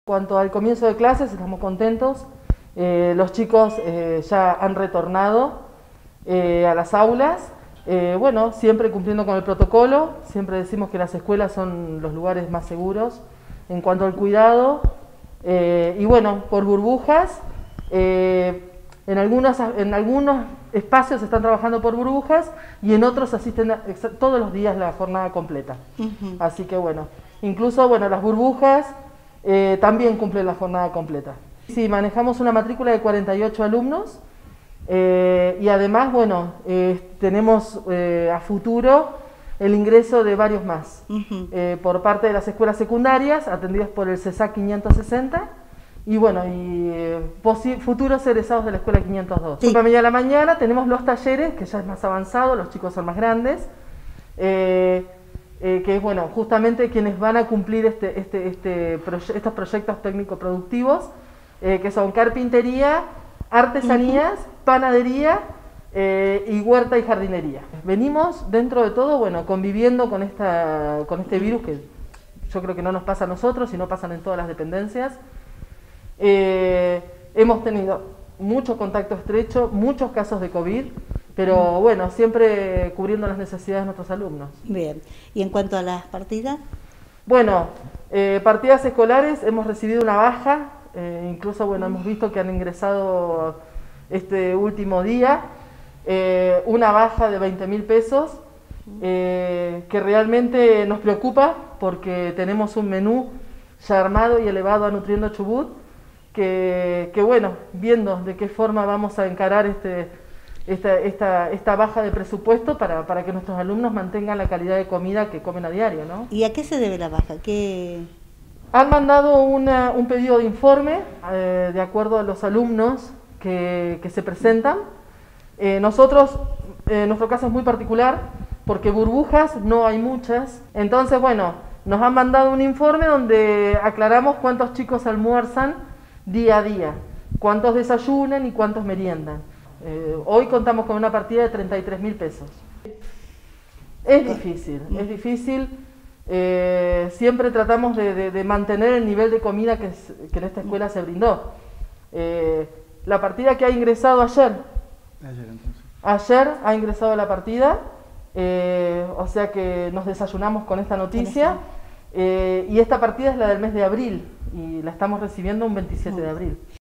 En cuanto al comienzo de clases, estamos contentos. Los chicos ya han retornado a las aulas. Bueno, siempre cumpliendo con el protocolo. Siempre decimos que las escuelas son los lugares más seguros en cuanto al cuidado. Y bueno, por burbujas. En algunos espacios están trabajando por burbujas y en otros asisten todos los días la jornada completa. Así que bueno, incluso bueno, las burbujas también cumplen la jornada completa. Sí, manejamos una matrícula de 48 alumnos y además, bueno, tenemos a futuro el ingreso de varios más por parte de las escuelas secundarias atendidas por el CESAC 560 y bueno, futuros egresados de la escuela 502. Sí. A la mañana tenemos los talleres, que ya es más avanzado, los chicos son más grandes, que es bueno, justamente quienes van a cumplir estos proyectos técnico-productivos, que son carpintería, artesanías, panadería y huerta y jardinería. Venimos dentro de todo, bueno, conviviendo con este virus que yo creo que no nos pasa a nosotros, sino pasan en todas las dependencias. Hemos tenido mucho contacto estrecho, muchos casos de COVID, pero bueno, siempre cubriendo las necesidades de nuestros alumnos. Bien, ¿y en cuanto a las partidas? Bueno, partidas escolares hemos recibido una baja, incluso bueno, hemos visto que han ingresado este último día, una baja de 20.000 pesos, que realmente nos preocupa porque tenemos un menú ya armado y elevado a Nutriendo Chubut, que bueno, viendo de qué forma vamos a encarar esta baja de presupuesto para que nuestros alumnos mantengan la calidad de comida que comen a diario, ¿no? ¿Y a qué se debe la baja? Han mandado un pedido de informe de acuerdo a los alumnos que se presentan. Nosotros, nuestro caso es muy particular porque burbujas no hay muchas. Entonces, bueno, nos han mandado un informe donde aclaramos cuántos chicos almuerzan día a día, cuántos desayunan y cuántos meriendan. Hoy contamos con una partida de 33.000 pesos. Es difícil, es difícil. Siempre tratamos de mantener el nivel de comida que en esta escuela se brindó. La partida que ha ingresado ayer ha ingresado la partida, o sea que nos desayunamos con esta noticia. Y esta partida es la del mes de abril y la estamos recibiendo un 27 de abril.